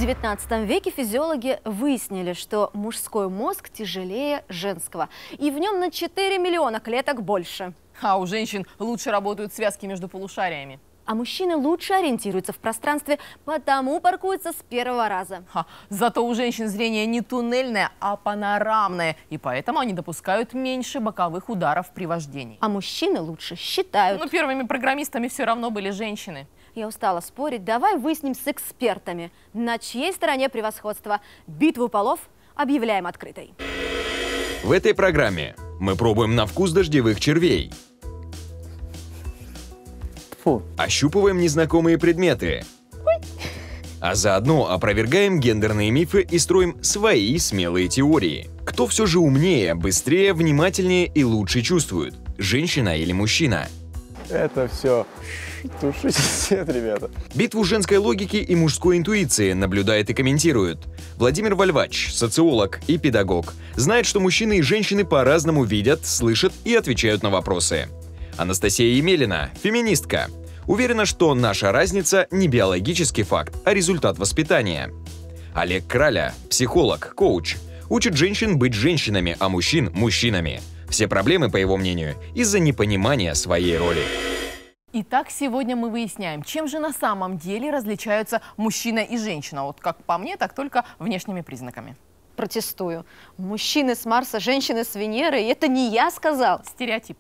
XIX веке физиологи выяснили, что мужской мозг тяжелее женского, и в нем на 4 миллиона клеток больше. А у женщин лучше работают связки между полушариями. А мужчины лучше ориентируются в пространстве, потому паркуются с первого раза. Зато у женщин зрение не туннельное, а панорамное, и поэтому они допускают меньше боковых ударов при вождении. А мужчины лучше считают. Но первыми программистами все равно были женщины. Я устала спорить. Давай выясним с экспертами, на чьей стороне превосходство. Битву полов объявляем открытой. В этой программе мы пробуем на вкус дождевых червей. Фу. Ощупываем незнакомые предметы. А заодно опровергаем гендерные мифы и строим свои смелые теории. Кто все же умнее, быстрее, внимательнее и лучше чувствует? Женщина или мужчина? Это все. Тушите свет, ребята. Битву женской логики и мужской интуиции наблюдает и комментирует Владимир Вольвач, социолог и педагог. Знает, что мужчины и женщины по-разному видят, слышат и отвечают на вопросы. Анастасия Емелина, феминистка. Уверена, что наша разница не биологический факт, а результат воспитания. Олег Краля, психолог, коуч. Учит женщин быть женщинами, а мужчин – мужчинами. Все проблемы, по его мнению, из-за непонимания своей роли. Итак, сегодня мы выясняем, чем же на самом деле различаются мужчина и женщина. Вот как по мне, так только внешними признаками. Протестую. Мужчины с Марса, женщины с Венеры. И это не я сказал. Стереотип.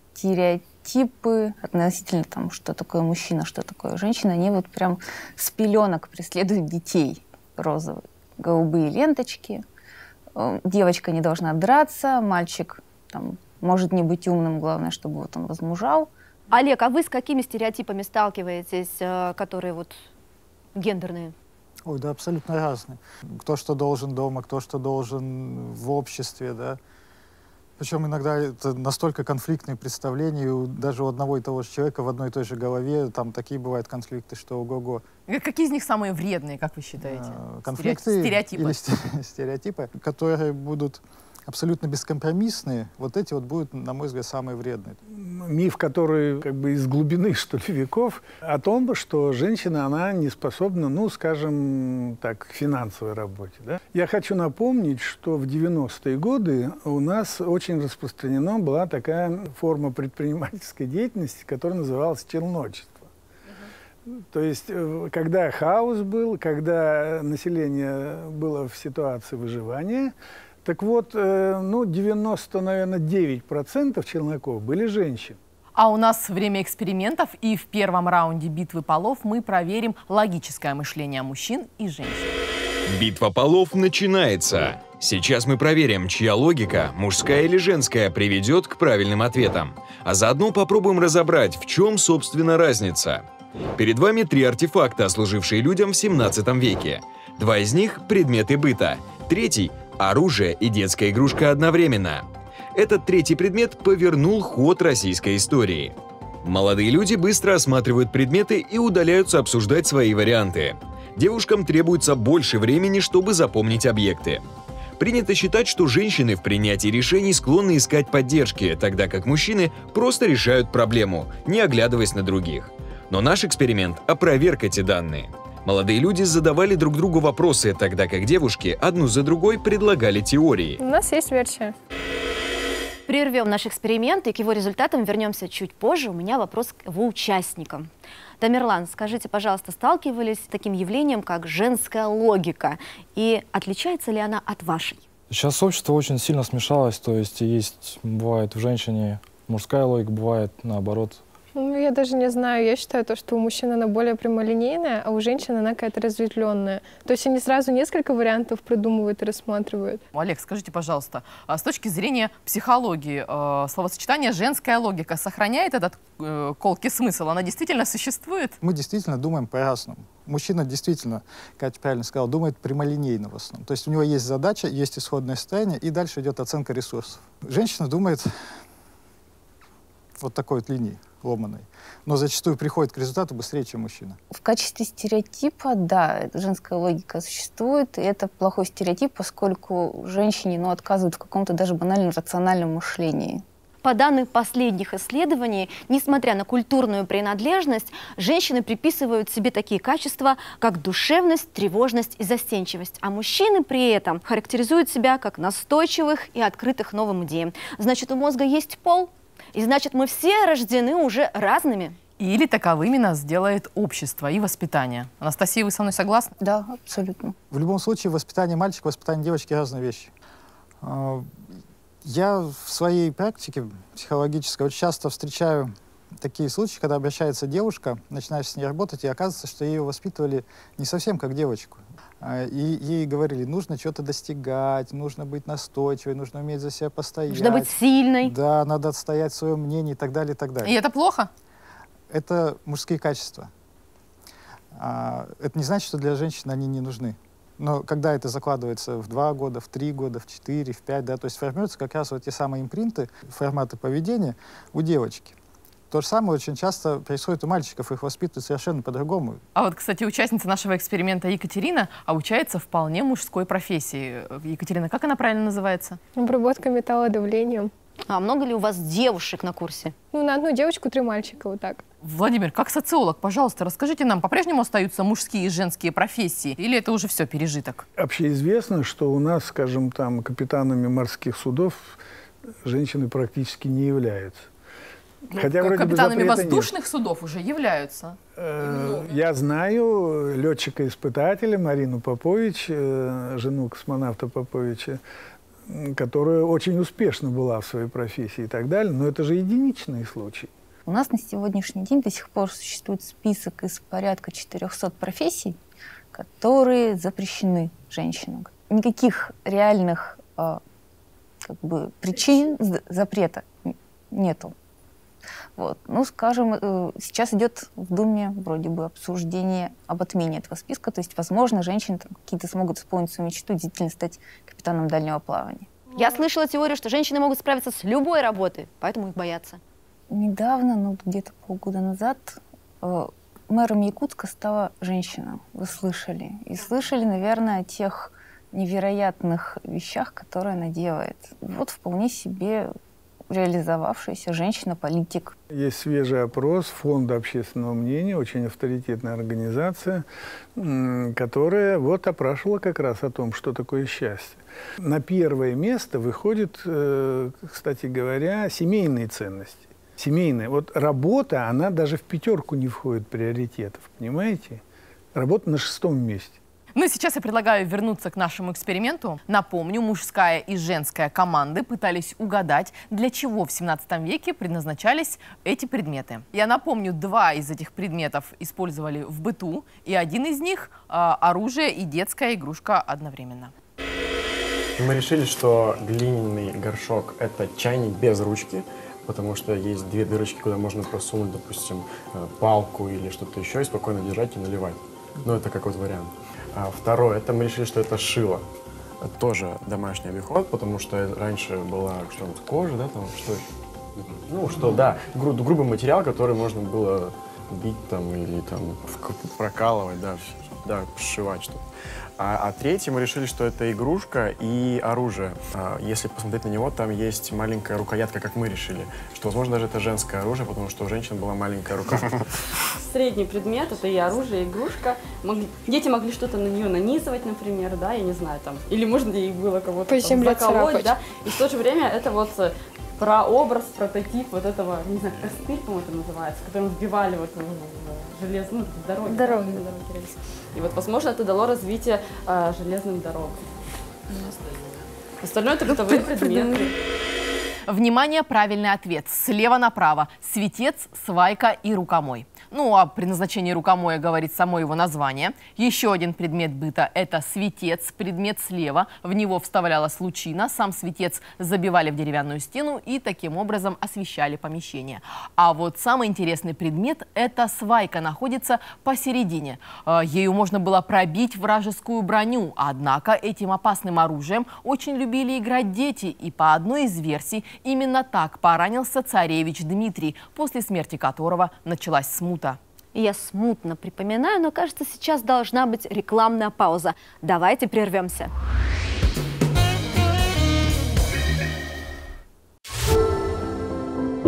Стереотипы относительно тому, что такое мужчина, что такое женщина, они вот прям с пеленок преследуют детей. Розовые, голубые ленточки. Девочка не должна драться, мальчик там, может не быть умным, главное, чтобы вот он возмужал. Олег, а вы с какими стереотипами сталкиваетесь, которые вот гендерные? Ой, да абсолютно разные. Кто что должен дома, кто что должен в обществе, да. Причем иногда это настолько конфликтные представления, даже у одного и того же человека в одной и той же голове, там такие бывают конфликты, что ого-го. Какие из них самые вредные, как вы считаете? Конфликты стереотипы. Или стереотипы, которые будут абсолютно бескомпромиссные, вот эти вот будут, на мой взгляд, самые вредные. Миф, который как бы из глубины, что ли, веков, о том, что женщина, она не способна, ну, скажем так, к финансовой работе. Да? Я хочу напомнить, что в 90-е годы у нас очень распространена была такая форма предпринимательской деятельности, которая называлась челночество. То есть, когда хаос был, когда население было в ситуации выживания, так вот, ну, 99% челноков были женщины. А у нас время экспериментов, и в первом раунде битвы полов мы проверим логическое мышление мужчин и женщин. Битва полов начинается. Сейчас мы проверим, чья логика, мужская или женская, приведет к правильным ответам. А заодно попробуем разобрать, в чем, собственно, разница. Перед вами 3 артефакта, служившие людям в 17 веке. 2 из них – предметы быта. 3 – оружие и детская игрушка одновременно. Этот 3-й предмет повернул ход российской истории. Молодые люди быстро осматривают предметы и удаляются обсуждать свои варианты. Девушкам требуется больше времени, чтобы запомнить объекты. Принято считать, что женщины в принятии решений склонны искать поддержки, тогда как мужчины просто решают проблему, не оглядываясь на других. Но наш эксперимент опроверг эти данные. Молодые люди задавали друг другу вопросы, тогда как девушки одну за другой предлагали теории. У нас есть версия. Прервем наш эксперимент и к его результатам вернемся чуть позже. У меня вопрос к его участникам. Тамерлан, скажите, пожалуйста, сталкивались с таким явлением, как женская логика? И отличается ли она от вашей? Сейчас общество очень сильно смешалось, то есть бывает в женщине мужская логика, бывает наоборот. Ну, я даже не знаю. Я считаю, что у мужчин она более прямолинейная, а у женщин она какая-то разветвленная. То есть они сразу несколько вариантов придумывают и рассматривают. Олег, скажите, пожалуйста, с точки зрения психологии, словосочетание «женская логика» сохраняет этот колкий смысл? Она действительно существует? Мы действительно думаем по-разному. Мужчина действительно, Катя правильно сказала, думает прямолинейно в основном. То есть у него есть задача, есть исходное состояние, и дальше идет оценка ресурсов. Женщина думает вот такой вот линии ломаной, но зачастую приходит к результату быстрее, чем мужчина. В качестве стереотипа, да, женская логика существует, и это плохой стереотип, поскольку женщине, ну, отказывают в каком-то даже банальном рациональном мышлении. по данным последних исследований, несмотря на культурную принадлежность, женщины приписывают себе такие качества, как душевность, тревожность и застенчивость, а мужчины при этом характеризуют себя как настойчивых и открытых новым идеям. Значит, у мозга есть пол, и значит, мы все рождены уже разными. Или таковыми нас сделает общество и воспитание. Анастасия, вы со мной согласны? Да, абсолютно. В любом случае, воспитание мальчика, воспитание девочки — разные вещи. Я в своей практике психологической очень часто встречаю такие случаи, когда обращается девушка, начинаешь с ней работать, и оказывается, что ее воспитывали не совсем как девочку. И ей говорили, нужно что-то достигать, нужно быть настойчивой, нужно уметь за себя постоять. Нужно быть сильной. Да, надо отстоять свое мнение и так далее, и так далее. И это плохо? Это мужские качества. Это не значит, что для женщин они не нужны. Но когда это закладывается в 2 года, в 3 года, в 4, в 5, да, то есть формируются как раз вот те самые импринты, форматы поведения у девочки. То же самое очень часто происходит у мальчиков, их воспитывают совершенно по-другому. А вот, кстати, участница нашего эксперимента Екатерина обучается вполне мужской профессии. Екатерина, как она правильно называется? Обработка металла давлением. А много ли у вас девушек на курсе? Ну, на одну девочку 3 мальчика, вот так. Владимир, как социолог, пожалуйста, расскажите нам, по-прежнему остаются мужские и женские профессии, или это уже все пережиток? Общеизвестно, что у нас, скажем, там, капитанами морских судов женщины практически не являются. Хотя вроде капитанами бы воздушных судов уже являются. Я знаю летчика-испытателя Марину Попович, жену космонавта Поповича, которая очень успешно была в своей профессии и так далее, но это же единичные случаи. У нас на сегодняшний день до сих пор существует список из порядка 400 профессий, которые запрещены женщинам. Никаких реальных причин запрета нету. Вот. Ну, скажем, сейчас идет в Думе вроде бы обсуждение об отмене этого списка, то есть, возможно, женщины какие-то смогут исполнить свою мечту, действительно стать капитаном дальнего плавания. Я слышала теорию, что женщины могут справиться с любой работой, поэтому их боятся. Недавно, ну, где-то полгода назад, мэром Якутска стала женщина. Вы слышали. И слышали, наверное, о тех невероятных вещах, которые она делает. Вот вполне себе реализовавшаяся женщина-политик. Есть свежий опрос Фонда общественного мнения, очень авторитетная организация, которая вот опрашивала как раз о том, что такое счастье. На первое место выходит, кстати говоря, семейные ценности. Семейная. Вот работа, она даже в 5 не входит приоритетов, понимаете? Работа на 6-м месте. Ну, сейчас я предлагаю вернуться к нашему эксперименту. Напомню, мужская и женская команды пытались угадать, для чего в 17 веке предназначались эти предметы. Я напомню, 2 из этих предметов использовали в быту, и один из них оружие и детская игрушка одновременно. Мы решили, что глиняный горшок – это чайник без ручки, потому что есть 2 дырочки, куда можно просунуть, допустим, палку или что-то еще, и спокойно держать и наливать. Ну, это как вот вариант. А второе, это мы решили, что это шило. Это тоже домашний обиход, потому что раньше была что-нибудь кожа, да, там, что еще? Ну, что, да, грубый материал, который можно было бить там или там прокалывать, да, сшивать что-то. А третий мы решили, что это игрушка и оружие. Если посмотреть на него, там есть маленькая рукоятка, как мы решили. Что, возможно, даже это женское оружие, потому что у женщин была маленькая рука. Средний предмет — это и оружие, и игрушка. Дети могли что-то на нее нанизывать, например, да, я не знаю, там. Или можно ей было кого-то заколоть, да. И в то же время это вот прообраз, прототип вот этого, не знаю, костыль, по-моему, это называется, которым вбивали вот в железную дорогу. И вот, возможно, это дало развитие железным дорогам. Остальное это бытовые предметы. Внимание, правильный ответ. Слева направо. Светец, свайка и рукомой. Ну, о предназначении рукомоя говорит само его название. Еще один предмет быта – это светец, предмет слева. В него вставлялась лучина, сам светец забивали в деревянную стену и таким образом освещали помещение. А вот самый интересный предмет – это свайка, находится посередине. Ею можно было пробить вражескую броню. Однако этим опасным оружием очень любили играть дети. И по одной из версий, именно так поранился царевич Дмитрий, после смерти которого началась смута. Я смутно припоминаю, но кажется, сейчас должна быть рекламная пауза. Давайте прервемся.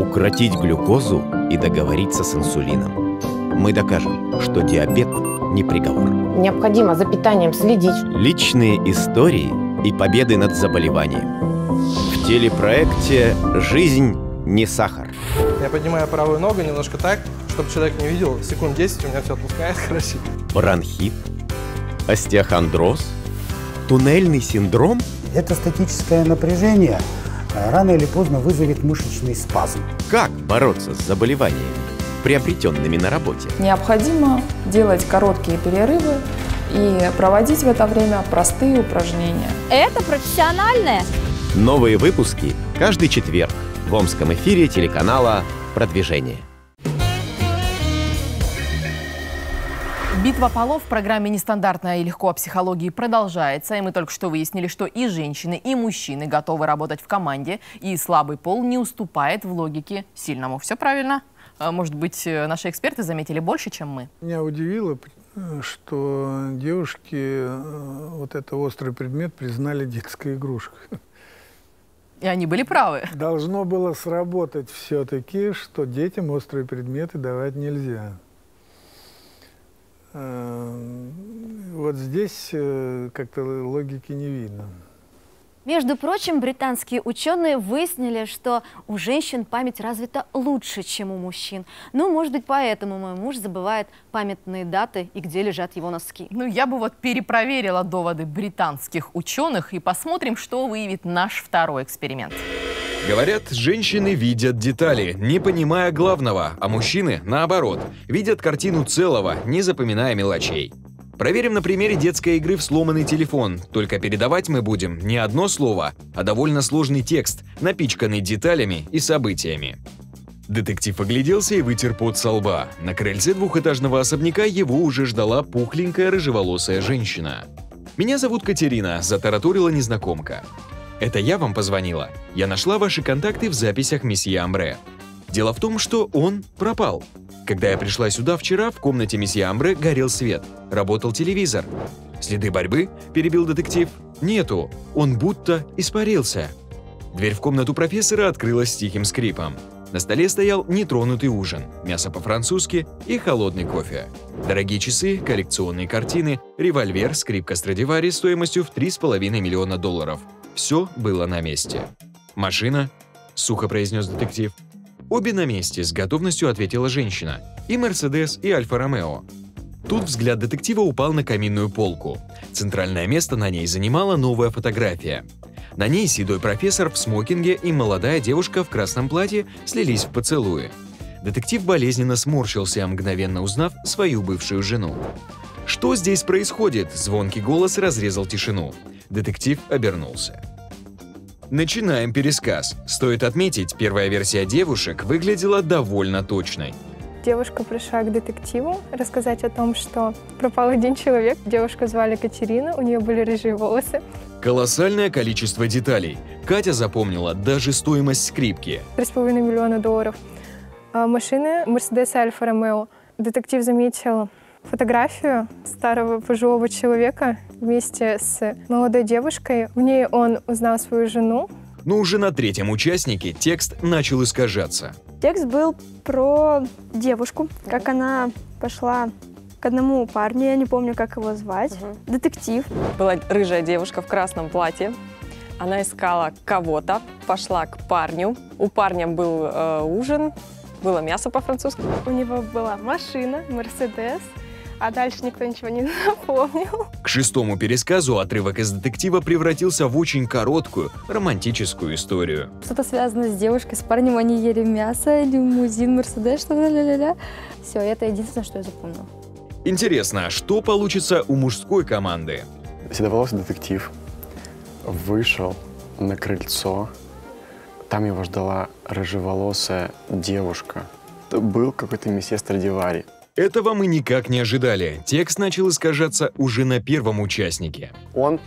укротить глюкозу и договориться с инсулином. Мы докажем, что диабет не приговор. Необходимо за питанием следить. Личные истории и победы над заболеванием. В телепроекте «Жизнь не сахар». Я поднимаю правую ногу немножко так, чтобы человек не видел. Секунд 10 у меня все отпускает, хорошо. Бронхит, остеохондроз, туннельный синдром. Это статическое напряжение рано или поздно вызовет мышечный спазм. Как бороться с заболеваниями, приобретенными на работе? Необходимо делать короткие перерывы и проводить в это время простые упражнения. Это профессиональное. Новые выпуски каждый четверг в омском эфире телеканала «Продвижение». Битва полов в программе «Нестандартная и легко» о психологии продолжается. И мы только что выяснили, что и женщины, и мужчины готовы работать в команде. И слабый пол не уступает в логике сильному. Все правильно? Может быть, наши эксперты заметили больше, чем мы? Меня удивило, что девушки вот этот острый предмет признали детской игрушкой. И они были правы. Должно было сработать все-таки, что детям острые предметы давать нельзя. Вот здесь как-то логики не видно. Между прочим, британские ученые выяснили, что у женщин память развита лучше, чем у мужчин. Ну, может быть, поэтому мой муж забывает памятные даты и где лежат его носки. Ну, я бы вот перепроверила доводы британских ученых и посмотрим, что выявит наш второй эксперимент. Говорят, женщины видят детали, не понимая главного, а мужчины, наоборот, видят картину целого, не запоминая мелочей. Проверим на примере детской игры в сломанный телефон, только передавать мы будем не одно слово, а довольно сложный текст, напичканный деталями и событиями. Детектив огляделся и вытер пот со лба. На крыльце двухэтажного особняка его уже ждала пухленькая рыжеволосая женщина. «Меня зовут Катерина», – затараторила незнакомка. «Это я вам позвонила. Я нашла ваши контакты в записях месье Амбре. Дело в том, что он пропал. Когда я пришла сюда вчера, в комнате месье Амбре горел свет. Работал телевизор. Следы борьбы?» – перебил детектив. «Нету. Он будто испарился». Дверь в комнату профессора открылась с тихим скрипом. На столе стоял нетронутый ужин, мясо по-французски и холодный кофе. Дорогие часы, коллекционные картины, револьвер, скрипка Страдивари стоимостью в $3,5 миллиона. Все было на месте. «Машина?» – сухо произнес детектив. «Обе на месте», – с готовностью ответила женщина. «И Мерседес, и Альфа-Ромео». Тут взгляд детектива упал на каминную полку. Центральное место на ней занимала новая фотография. На ней седой профессор в смокинге и молодая девушка в красном платье слились в поцелуе. Детектив болезненно сморщился, мгновенно узнав свою бывшую жену. «Что здесь происходит?» – звонкий голос разрезал тишину. Детектив обернулся. Начинаем пересказ. Стоит отметить, первая версия девушек выглядела довольно точной. Девушка пришла к детективу рассказать о том, что пропал один человек. Девушку звали Катерина, у нее были рыжие волосы. Колоссальное количество деталей. Катя запомнила даже стоимость скрипки. $3,5 миллиона. Машины Мерседес и Альфа-Ромео. Детектив заметил фотографию старого пожилого человека вместе с молодой девушкой. В ней он узнал свою жену. Но уже на третьем участнике текст начал искажаться. Текст был про девушку, как она пошла к одному парню, я не помню, как его звать, детектив. Была рыжая девушка в красном платье. Она искала кого-то, пошла к парню. У парня был ужин, было мясо по-французски. У него была машина, Мерседес, а дальше никто ничего не запомнил. К шестому пересказу отрывок из детектива превратился в очень короткую, романтическую историю. Что-то связано с девушкой, с парнем, они ели мясо, лимузин, Мерседес, что-то ля-ля-ля. Все, это единственное, что я запомнила. Интересно, что получится у мужской команды? Седоволосый детектив вышел на крыльцо. Там его ждала рыжеволосая девушка. Это был какой-то месье Страдивари. Этого мы никак не ожидали. Текст начал искажаться уже на первом участнике. Он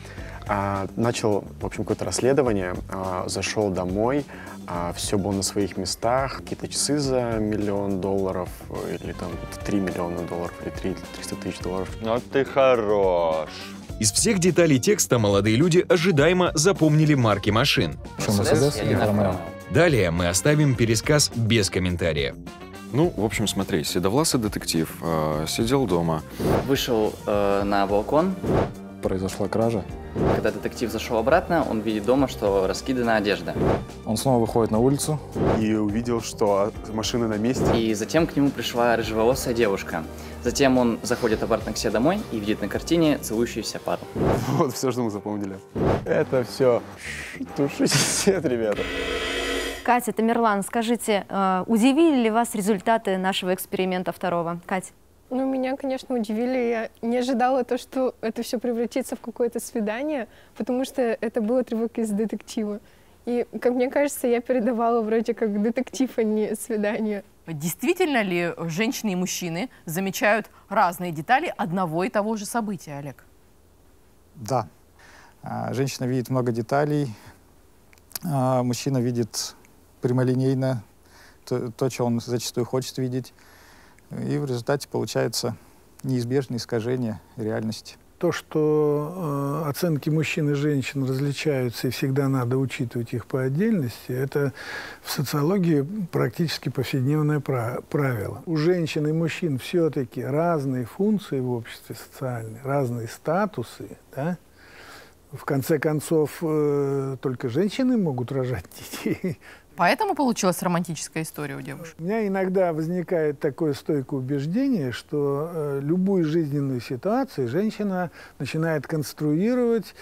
начал, в общем, какое-то расследование, зашел домой, все было на своих местах, какие-то часы за $1 миллион, или там $3 миллиона, или 300 тысяч долларов. Ну ты хорош. Из всех деталей текста молодые люди ожидаемо запомнили марки машин. Мерседес и Альфа-Ромео. Далее мы оставим пересказ без комментариев. Ну, в общем, смотри, седовласый детектив сидел дома. Вышел на балкон. Произошла кража. Когда детектив зашел обратно, он видит дома, что раскидана одежда. Он снова выходит на улицу. И увидел, что машина на месте. И затем к нему пришла рыжеволосая девушка. Затем он заходит обратно к себе домой и видит на картине целующуюся пару. Вот все, что мы запомнили. Это все. Тушите свет, ребята. Катя, Тамерлан, скажите, удивили ли вас результаты нашего эксперимента второго? Катя? Ну, меня, конечно, удивили. Я не ожидала то, что это все превратится в какое-то свидание, потому что это был отрывок из детектива. И, как мне кажется, я передавала вроде как детектив, а не свидание. Действительно ли женщины и мужчины замечают разные детали одного и того же события, Олег? Да. Женщина видит много деталей, мужчина видит прямолинейно то, что он зачастую хочет видеть. И в результате получается неизбежное искажение реальности. То, что оценки мужчин и женщин различаются, и всегда надо учитывать их по отдельности, это в социологии практически повседневное правило. У женщин и мужчин все-таки разные функции в обществе социальные, разные статусы. Да? В конце концов, только женщины могут рожать детей. Поэтому получилась романтическая история у девушек? У меня иногда возникает такое стойкое убеждение, что любую жизненную ситуацию женщина начинает конструировать,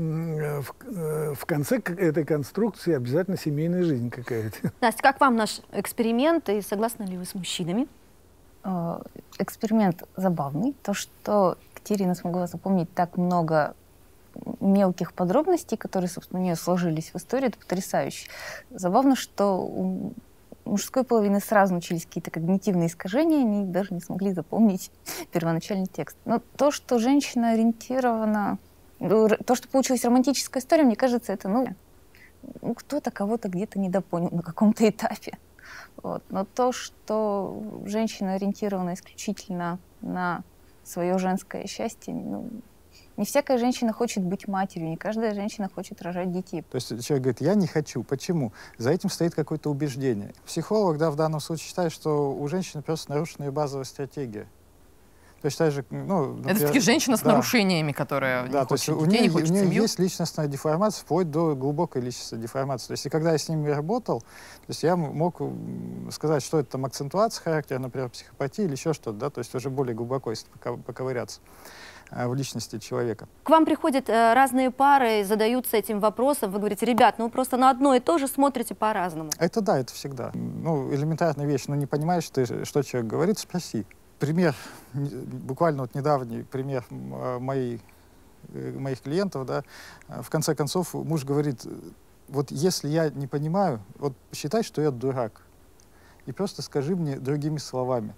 в конце этой конструкции обязательно семейная жизнь какая-то. Настя, как вам наш эксперимент и согласны ли вы с мужчинами? Эксперимент забавный. То, что Катерина смогла запомнить так много мелких подробностей, которые, собственно, у нее сложились в истории, это потрясающе. Забавно, что у мужской половины сразу начались какие-то когнитивные искажения, они даже не смогли запомнить первоначальный текст. Но то, что женщина ориентирована, то, что получилась романтическая история, мне кажется, это, кто-то кого-то где-то недопонял на каком-то этапе. Вот. Но то, что женщина ориентирована исключительно на свое женское счастье, не всякая женщина хочет быть матерью, не каждая женщина хочет рожать детей. То есть человек говорит, я не хочу. Почему? За этим стоит какое-то убеждение. Психолог, в данном случае считает, что у женщины просто нарушена ее базовая стратегия. То есть, же, например, это все-таки женщина с нарушениями, которая не хочет детей, не хочет семью. У нее есть личностная деформация, вплоть до глубокой личностной деформации. То есть, и когда я с ними работал, то есть я мог сказать, что это там акцентуация характера, например, психопатия или еще что-то, да, то есть уже более глубоко, если поковыряться в личности человека. К вам приходят разные пары и задаются этим вопросом. Вы говорите, ребят, вы просто на одно и то же смотрите по-разному. Это да, это всегда. Элементарная вещь. Не понимаешь ты, что человек говорит, спроси. Пример, буквально недавний пример моих клиентов, да, в конце концов муж говорит, вот если я не понимаю, вот считай, что я дурак, и просто скажи мне другими словами,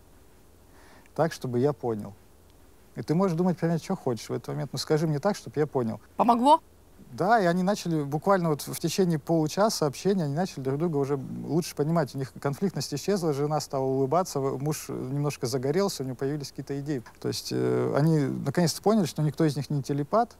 так, чтобы я понял. И ты можешь думать, примерно, что хочешь в этот момент, но скажи мне так, чтобы я понял. Помогло? Да, и они начали буквально в течение получаса общения, они начали друг друга уже лучше понимать. У них конфликтность исчезла, жена стала улыбаться, муж немножко загорелся, у него появились какие-то идеи. То есть они наконец-то поняли, что никто из них не телепат,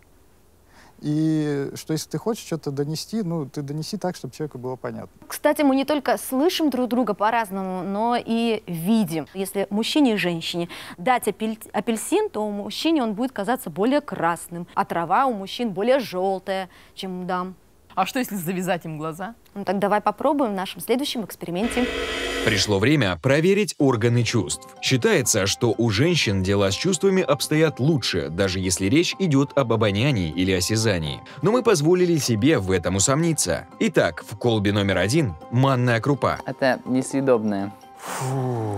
и что если ты хочешь что-то донести, ты донеси так, чтобы человеку было понятно. Кстати, мы не только слышим друг друга по-разному, но и видим. Если мужчине и женщине дать апельсин, то у мужчины он будет казаться более красным, а трава у мужчин более желтая, чем у дам. А что, если завязать им глаза? Так давай попробуем в нашем следующем эксперименте. Пришло время проверить органы чувств. Считается, что у женщин дела с чувствами обстоят лучше, даже если речь идет об обонянии или осязании. Но мы позволили себе в этом усомниться. Итак, в колбе номер 1 манная крупа. Это несъедобное. Фу.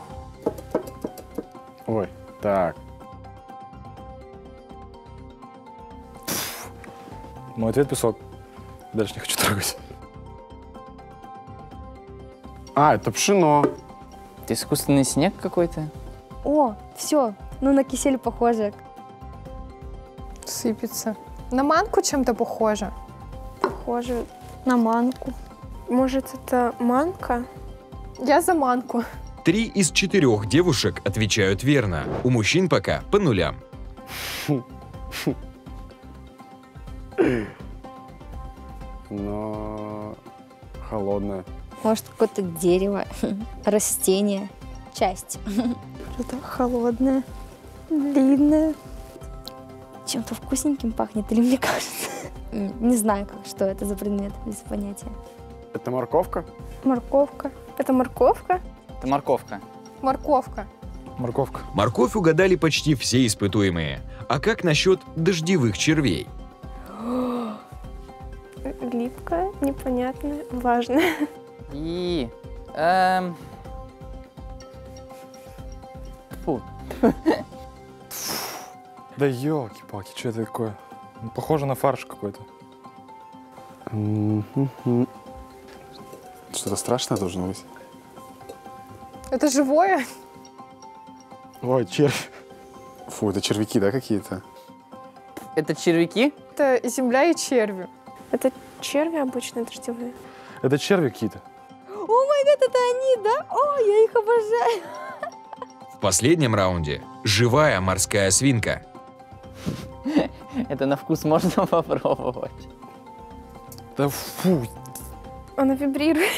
Ой, так. Мой ответ — песок. Дальше не хочу трогать. Это пшено. Это искусственный снег какой-то? О, все, на кисель похоже. Сыпется. На манку чем-то похоже? Похоже на манку. Может, это манка? Я за манку. 3 из 4 девушек отвечают верно. У мужчин пока по нулям. Но Холодное. Может, какое-то дерево, растение, часть. Что-то холодное, длинное. Чем-то вкусненьким пахнет, или мне кажется? Не знаю, что это за предмет, без понятия. Это морковка? Морковка. Это морковка? Это морковка. Морковка. Морковка. Морковь угадали почти все испытуемые. А как насчет дождевых червей? Липкая, непонятная, важная. И... Фу. Да елки-палки, что это такое? Похоже на фарш какой-то. Что-то страшное должно быть. Это живое? Ой, червь. Фу, это червяки, да, какие-то? Это червяки? Это земля и черви. Это черви обычные дождевые. Это черви какие-то. О май гад, это они, да? О, я их обожаю. В последнем раунде живая морская свинка. Это на вкус можно попробовать. Да фу. Она вибрирует.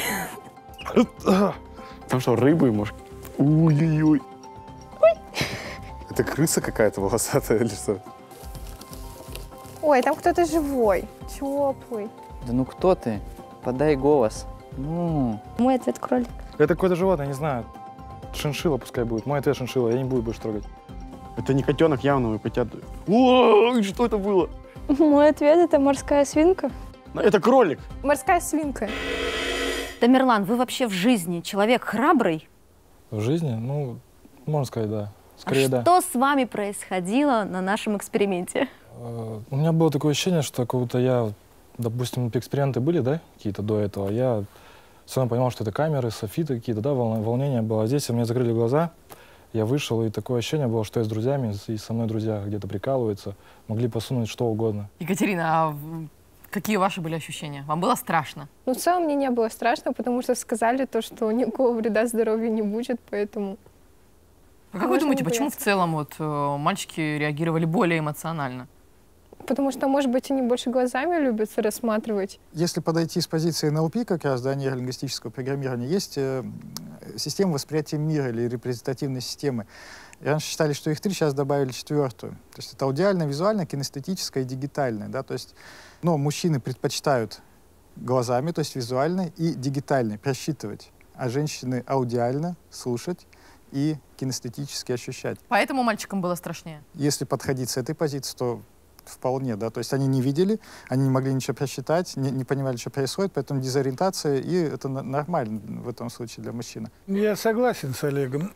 Там что, рыбы, может? Ой-ой-ой. Это крыса какая-то волосатая или что? Ой, там кто-то живой, теплый. Да ну кто ты? Подай голос. Ну. Мой ответ кролик. Это какое-то животное, не знаю. Шиншилла пускай будет. Мой ответ шиншилла, я не буду больше трогать. Это не котенок явно, вы котят. Ой, что это было? Мой ответ — это морская свинка. Это кролик. Морская свинка. Тамерлан, вы вообще в жизни человек храбрый? В жизни? Ну, можно сказать, да. Скорее, да. Что с вами происходило на нашем эксперименте? У меня было такое ощущение, что как будто я, допустим, эксперименты были, да, какие-то до этого, я все равно понимал, что это камеры, софиты какие-то, да, волнение было. А здесь у меня закрыли глаза, я вышел, и такое ощущение было, что я с друзьями, и со мной друзья где-то прикалываются, могли посунуть что угодно. Екатерина, а какие ваши были ощущения? Вам было страшно? Ну, в целом мне не было страшно, потому что сказали то, что никакого вреда здоровью не будет, поэтому... А как вы думаете, почему в целом вот мальчики реагировали более эмоционально? Потому что, может быть, они больше глазами любят рассматривать. Если подойти с позиции НЛП, как раз, да, нейролингвистического программирования, есть система восприятия мира или репрезентативной системы. И раньше считали, что их 3, сейчас добавили 4-ю. То есть это аудиальная, визуальная, кинестетическая и дигитальная. Да? То есть, но мужчины предпочитают глазами, то есть визуально, и дигитально просчитывать, а женщины аудиально слушать и кинестетически ощущать. Поэтому мальчикам было страшнее? Если подходить с этой позиции, то вполне, да. То есть они не видели, они не могли ничего просчитать, не понимали, что происходит, поэтому дезориентация, и это нормально в этом случае для мужчины. Я согласен с Олегом.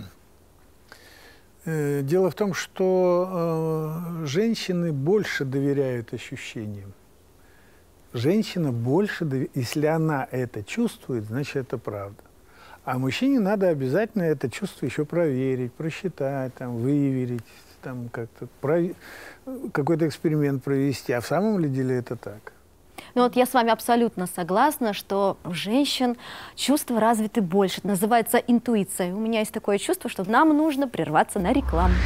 Дело в том, что женщины больше доверяют ощущениям. Женщина больше доверяет. Если она это чувствует, значит, это правда. А мужчине надо обязательно это чувство еще проверить, просчитать, там, выверить, там, как-то какой-то эксперимент провести. А в самом ли деле это так? Ну вот я с вами абсолютно согласна, что у женщин чувства развиты больше. Это называется интуиция. У меня есть такое чувство, что нам нужно прерваться на рекламу.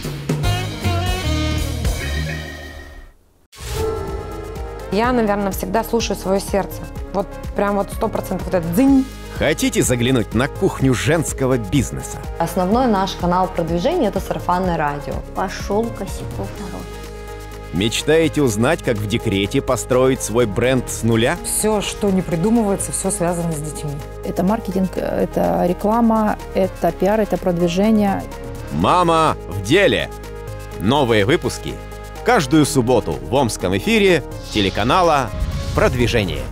Я, наверное, всегда слушаю свое сердце. Вот прям вот 100% вот этот дзынь. Хотите заглянуть на кухню женского бизнеса? Основной наш канал продвижения – это сарафанное радио. Пошел косяков народ. Мечтаете узнать, как в декрете построить свой бренд с нуля? Все, что не придумывается, все связано с детьми. Это маркетинг, это реклама, это пиар, это продвижение. «Мама в деле». Новые выпуски каждую субботу в омском эфире телеканала «Продвижение».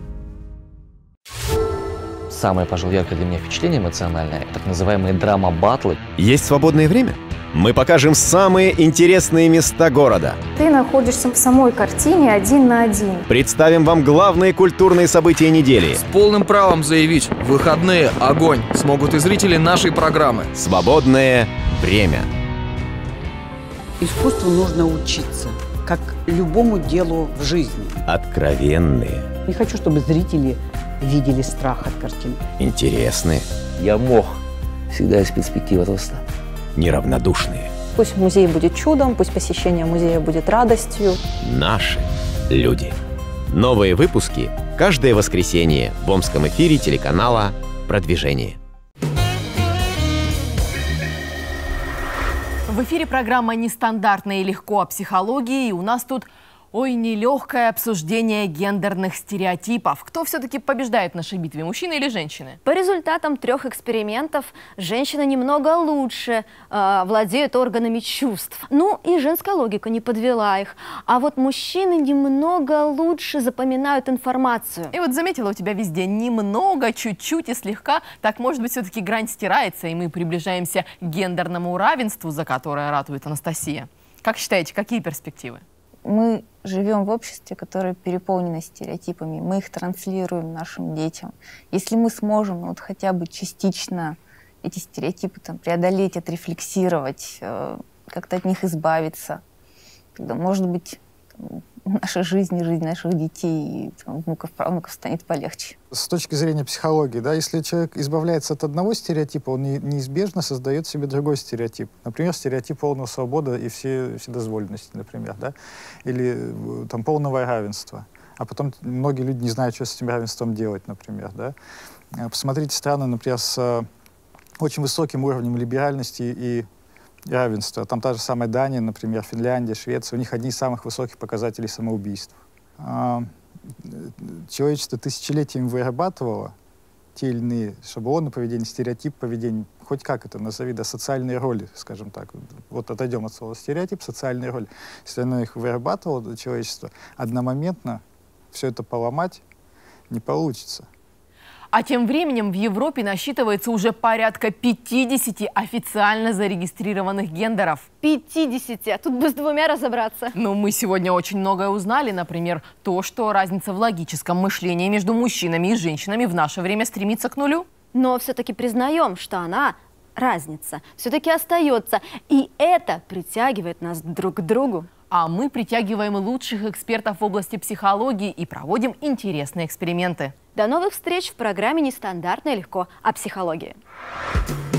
Самое, пожалуй, яркое для меня впечатление эмоциональное – так называемые драма-баттлы. Есть свободное время? Мы покажем самые интересные места города. Ты находишься в самой картине 1 на 1. Представим вам главные культурные события недели. С полным правом заявить: в выходные огонь смогут и зрители нашей программы. Свободное время. Искусству нужно учиться, как любому делу в жизни. Откровенные. Не хочу, чтобы зрители видели страх от картины. Интересные. Я мог. Всегда есть перспектива роста. Неравнодушные. Пусть музей будет чудом, пусть посещение музея будет радостью. Наши люди. Новые выпуски Каждое воскресенье в омском эфире телеканала «Продвижение». В эфире программа «Нестандартно и легко» о психологии. И у нас тут, нелегкое обсуждение гендерных стереотипов. Кто все-таки побеждает в нашей битве, мужчины или женщины? По результатам 3 экспериментов женщины немного лучше владеют органами чувств. Ну и женская логика не подвела их. А вот мужчины немного лучше запоминают информацию. И вот заметила, у тебя везде немного, чуть-чуть и слегка. Так, может быть, все-таки грань стирается, и мы приближаемся к гендерному равенству, за которое ратует Анастасия. Как считаете, какие перспективы? Мы живем в обществе, которое переполнено стереотипами. Мы их транслируем нашим детям. Если мы сможем вот хотя бы частично эти стереотипы преодолеть, отрефлексировать, как-то от них избавиться, тогда, может быть, наша жизнь, жизнь наших детей, внуков, правнуков станет полегче. С точки зрения психологии, да, если человек избавляется от одного стереотипа, он неизбежно создает себе другой стереотип. Например, стереотип полной свободы и вседозволенности, например, да, или полного равенства. А потом многие люди не знают, что с этим равенством делать, например, да. Посмотрите страны, например, с очень высоким уровнем либеральности и равенства. Там та же самая Дания, например, Финляндия, Швеция. У них одни из самых высоких показателей самоубийств. Человечество тысячелетиями вырабатывало те или иные шаблоны поведения, стереотип поведения, хоть как это назови, да, социальные роли, скажем так. Вот отойдем от слова стереотип, социальные роли. Если оно их вырабатывало, человечество, одномоментно все это поломать не получится. А тем временем в Европе насчитывается уже порядка 50 официально зарегистрированных гендеров. 50? А тут бы с 2 разобраться. Ну, мы сегодня очень многое узнали. Например, то, что разница в логическом мышлении между мужчинами и женщинами в наше время стремится к нулю. Но все-таки признаем, что разница все-таки остается. И это притягивает нас друг к другу. А мы притягиваем лучших экспертов в области психологии и проводим интересные эксперименты. До новых встреч в программе «Нестандартно и легко» о психологии.